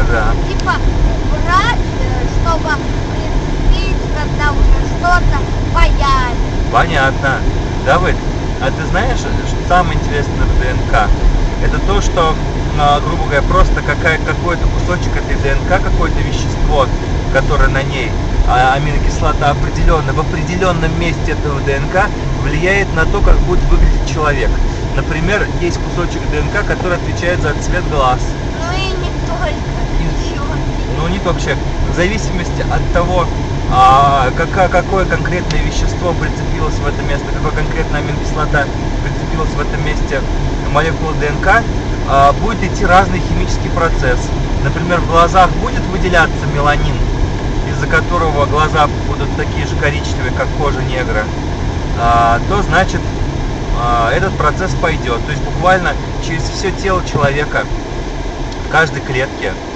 Ага. Типа убрать, чтобы прицепить, когда уже что-то появится. Понятно. Давид, а ты знаешь, что самое интересное в ДНК? Это то, что, грубо говоря, просто какой-то кусочек этой ДНК, какое-то вещество, которое на ней, аминокислота определенно, в определенном месте этого ДНК влияет на то, как будет выглядеть человек. Например, есть кусочек ДНК, который отвечает за цвет глаз. Ну и не только. Ничего. Ну, не только человек. В зависимости от того, какое конкретное вещество прицепилось в это место, какая конкретная аминокислота прицепилась в этом месте молекулы ДНК, будет идти разный химический процесс. Например, в глазах будет выделяться меланин, из-за которого глаза будут такие же коричневые, как кожа негра, то значит этот процесс пойдет. То есть буквально через все тело человека, в каждой клетке